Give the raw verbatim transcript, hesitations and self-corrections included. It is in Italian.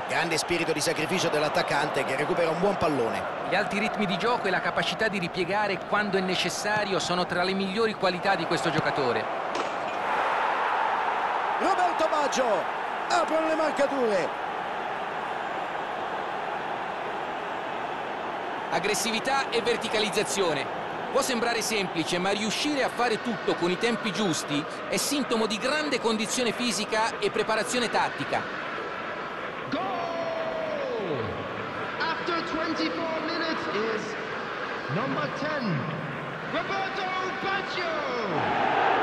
Grande spirito di sacrificio dell'attaccante che recupera un buon pallone. Gli alti ritmi di gioco e la capacità di ripiegare quando è necessario sono tra le migliori qualità di questo giocatore. Roberto Baggio, aprono le marcature. Aggressività e verticalizzazione. Può sembrare semplice, ma riuscire a fare tutto con i tempi giusti è sintomo di grande condizione fisica e preparazione tattica. Goal! After twenty-four minutes is number ten, Roberto Baggio!